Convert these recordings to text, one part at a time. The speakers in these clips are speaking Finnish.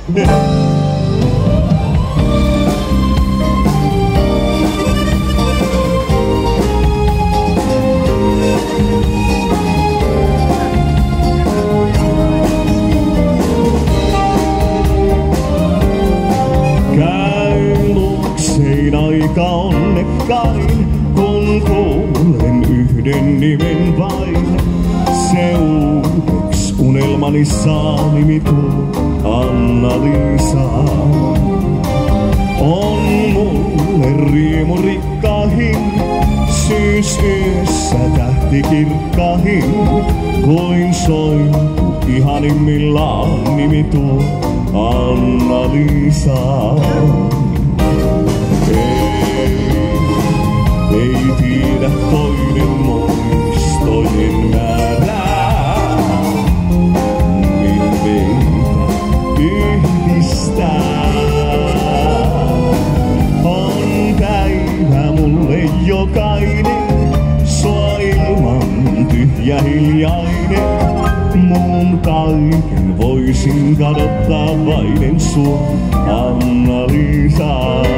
Aika onnekkain, kun kuulen yhden nimen vain. Se uudeksi unelmani saa nimi tuo Anna-Liisa. On mulle riemu rikkahin, syysyössä tähti kirkkahin. Kuin sointu ihanimmillaan nimi tuo Anna-Liisa. Ei tiedä toinen muistojen määrää, min meitä yhdistää. On päivä mulle jokainen, sua ilman tyhjä hiljainen. Muun kaiken voisin kadottaa vaiden sua, Anna-Liisa.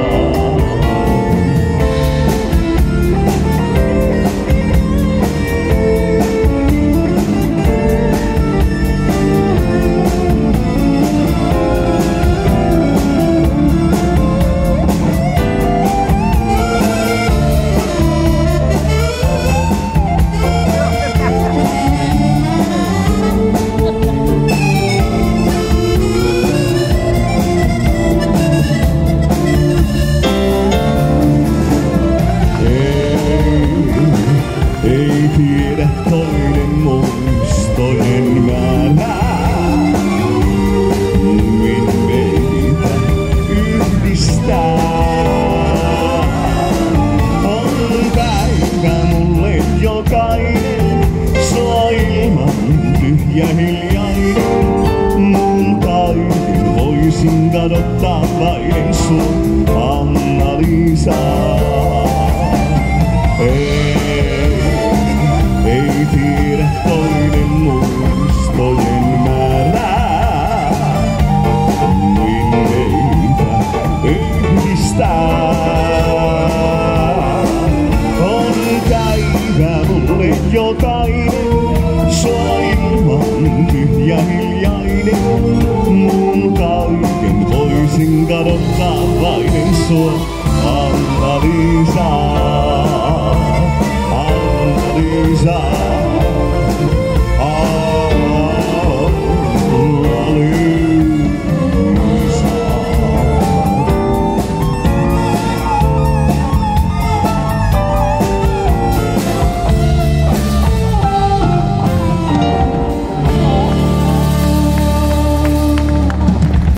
Ei tiedä toinen muistojen määrää, min meitä yhdistää. On päivä mulle jokainen, sua ilman tyhjä hiljainen. Mun kaiken voisin kadottaa vaiden sun, Anna-Liisa. Ei tiedä toinen muistojen määrää, min meitä yhdistää. On päivä mulle jokainen, sua ilman tyhjä hiljainen. Mun kaiken voisin kadottaa vaiden sua, Anna-Liisa. Anna-Liisa.